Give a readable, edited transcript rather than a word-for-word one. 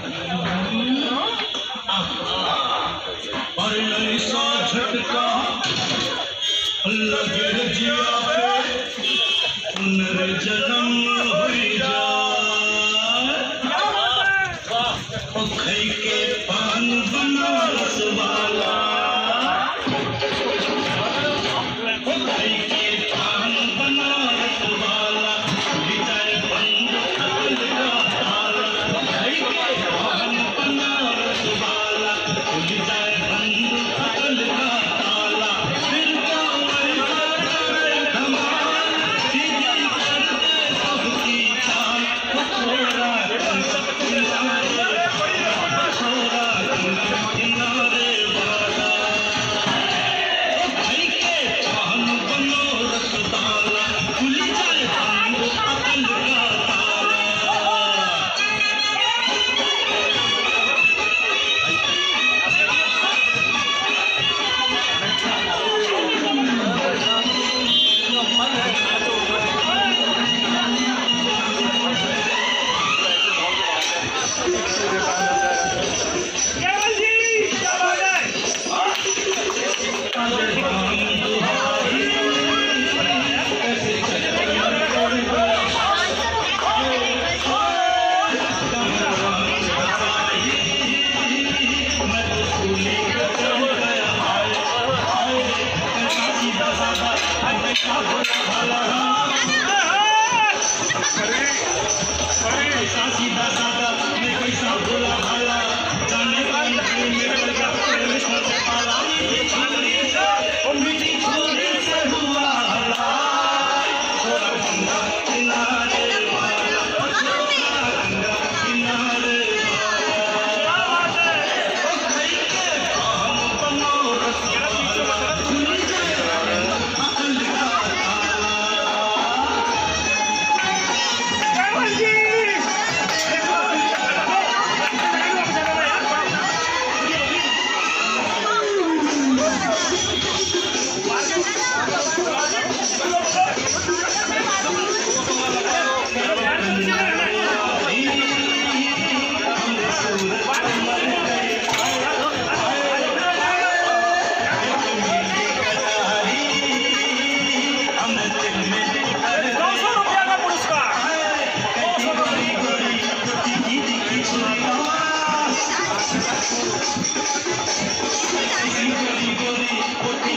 पर ऐसा झटका लगे जिया पे पुनर्जन्म हुई जाए। खई के पान बनारस वाला, खई के पान बनारस वाला, विजय बंद अकल का ताला। खई के पान बनारस वाला, विजय बंद अकल का ताला। फिर क्या वैसा करे धमाल, सीधी करते सबकी चाल। छोरा किनारे वाला, भाई के पान बनो रसदाला, खुल जाए बंद अकल का ताला। सीधा साधा मैं कैसा भोला भाला, जाने वाली में पड़ गया प्रेम से पाला। मीठी छोरी से हुआ हला, छोरा गंगा किनारे वाला, छोरा गंगा किनारे वाला। खई के पान बनो रसवाला, खुल जाए अकल का ताला। गोरी गोरी